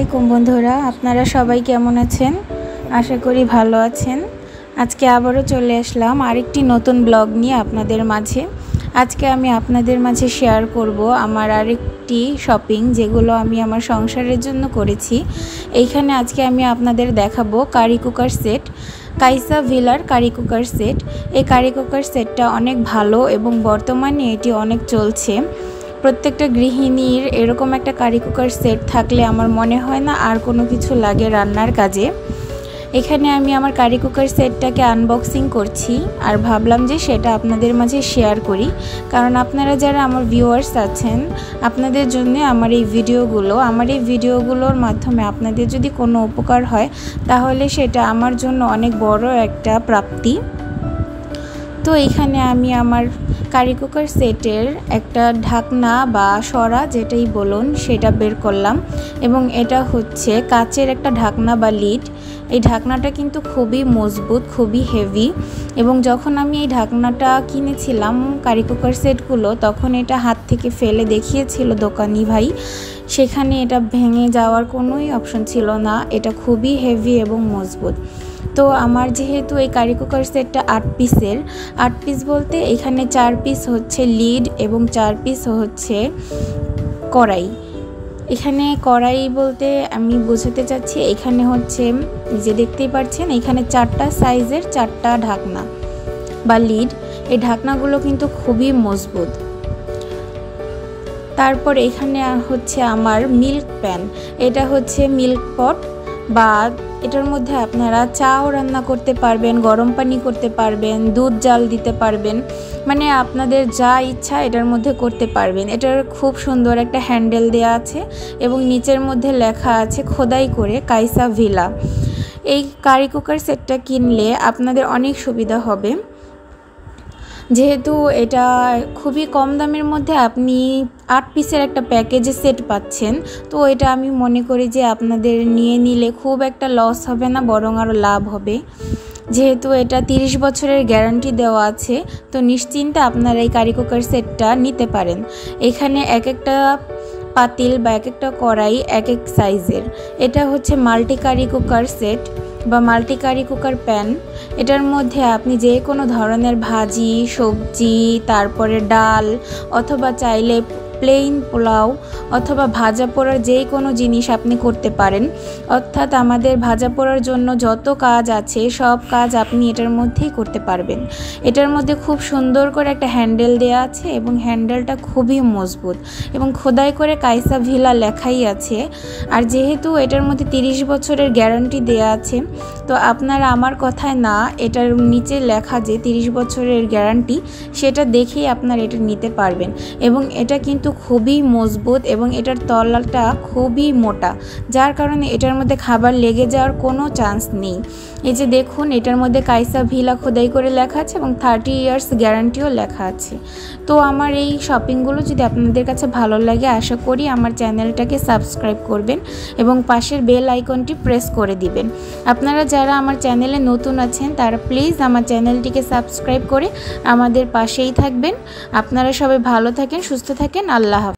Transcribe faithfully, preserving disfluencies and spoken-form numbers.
আলাইকুম বন্ধুরা, আপনারা সবাই কেমন আছেন? আশা করি ভালো আছেন। আজকে আবারও চলে আসলাম আরেকটি নতুন ব্লগ নিয়ে আপনাদের মাঝে। আজকে আমি আপনাদের মাঝে শেয়ার করব আমার আরেকটি শপিং, যেগুলো আমি আমার সংসারের জন্য করেছি। এইখানে আজকে আমি আপনাদের দেখাবো কারি কুকার সেট, কাইসা ভিলার কারি কুকার সেট। এই কারি কুকার সেটটা অনেক ভালো এবং বর্তমানে এটি অনেক চলছে। প্রত্যেকটা গৃহিণীর এরকম একটা কারি কুকার সেট থাকলে আমার মনে হয় না আর কোনো কিছু লাগে রান্নার কাজে। এখানে আমি আমার কারি কুকার সেটটাকে আনবক্সিং করছি আর ভাবলাম যে সেটা আপনাদের মাঝে শেয়ার করি, কারণ আপনারা যারা আমার ভিউয়ার্স আছেন আপনাদের জন্য আমার এই ভিডিওগুলো আমার এই ভিডিওগুলোর মাধ্যমে আপনাদের যদি কোনো উপকার হয় তাহলে সেটা আমার জন্য অনেক বড় একটা প্রাপ্তি। তো এখানে আমি আমার কারি কুকার সেটের একটা ঢাকনা বা সরা যেটাই বলুন সেটা বের করলাম, এবং এটা হচ্ছে কাচের একটা ঢাকনা বা লিড। এই ঢাকনাটা কিন্তু খুবই মজবুত, খুবই হেভি, এবং যখন আমি এই ঢাকনাটা কিনেছিলাম কারি কুকার সেটগুলো তখন এটা হাত থেকে ফেলে দেখিয়েছিল দোকানি ভাই, সেখানে এটা ভেঙে যাওয়ার কোনোই অপশন ছিল না। এটা খুবই হেভি এবং মজবুত। তো আমার যেহেতু এই কারি কুকার সেটটা আট পিসের, আট পিস বলতে এখানে চার পিস হচ্ছে লিড এবং চার পিস হচ্ছে কড়াই। এখানে কড়াই বলতে আমি বোঝাতে চাচ্ছি এখানে হচ্ছে যে দেখতেই পাচ্ছেন এখানে চারটা সাইজের চারটা ঢাকনা বা লিড। এই ঢাকনাগুলো কিন্তু খুবই মজবুত। তারপর এখানে হচ্ছে আমার মিল্ক প্যান। এটা হচ্ছে মিল্ক পট, বা এটার মধ্যে আপনারা চাও রান্না করতে পারবেন, গরম পানি করতে পারবেন, দুধ জাল দিতে পারবেন, মানে আপনাদের যা ইচ্ছা এটার মধ্যে করতে পারবেন। এটার খুব সুন্দর একটা হ্যান্ডেল দেয়া আছে এবং নিচের মধ্যে লেখা আছে খোদাই করে কাইসা ভিলা। এই কারি কুকার সেটটা কিনলে আপনাদের অনেক সুবিধা হবে, যেহেতু এটা খুবই কম দামের মধ্যে আপনি আট পিসের একটা প্যাকেজে সেট পাচ্ছেন। তো এটা আমি মনে করি যে আপনাদের নিয়ে নিলে খুব একটা লস হবে না, বরং আরও লাভ হবে। যেহেতু এটা তিরিশ বছরের গ্যারান্টি দেওয়া আছে, তো নিশ্চিন্তে আপনারা এই কারি কুকার সেটটা নিতে পারেন। এখানে এক একটা পাতিল বা এক একটা কড়াই এক এক সাইজের। এটা হচ্ছে মাল্টি কারি কুকার সেট বা মাল্টি কারি কুকার প্যান। এটার মধ্যে আপনি যে কোনো ধরনের ভাজি, সবজি, তারপরে ডাল, অথবা চাইলে প্লেন পোলাও অথবা ভাজা পোড়ার যে কোনো জিনিস আপনি করতে পারেন। অর্থাৎ আমাদের ভাজা পোড়ার জন্য যত কাজ আছে সব কাজ আপনি এটার মধ্যেই করতে পারবেন। এটার মধ্যে খুব সুন্দর করে একটা হ্যান্ডেল দেওয়া আছে এবং হ্যান্ডেলটা খুবই মজবুত এবং খোদাই করে কাইসা ভিলা লেখাই আছে। আর যেহেতু এটার মধ্যে তিরিশ বছরের গ্যারান্টি দেওয়া আছে, তো আপনারা আমার কথায় না, এটার নিচে লেখা যে তিরিশ বছরের গ্যারান্টি সেটা দেখেই আপনারা এটা নিতে পারবেন। এবং এটা কিন্তু খুবই মজবুত এবং এটার তলাটা খুবই মোটা, যার কারণে এটার মধ্যে খাবার লেগে যাওয়ার কোনো চান্স নেই। এই যে দেখুন, এটার মধ্যে কাইসা ভিলা খোদাই করে লেখা আছে এবং থার্টি ইয়ার্স গ্যারান্টিও লেখা আছে। তো আমার এই শপিংগুলো যদি আপনাদের কাছে ভালো লাগে, আশা করি আমার চ্যানেলটাকে সাবস্ক্রাইব করবেন এবং পাশের বেল আইকনটি প্রেস করে দিবেন। আপনারা যারা আমার চ্যানেলে নতুন আছেন তারা প্লিজ আমার চ্যানেলটিকে সাবস্ক্রাইব করে আমাদের পাশেই থাকবেন। আপনারা সবাই ভালো থাকেন, সুস্থ থাকেন। আল্লাহ হাফেজ।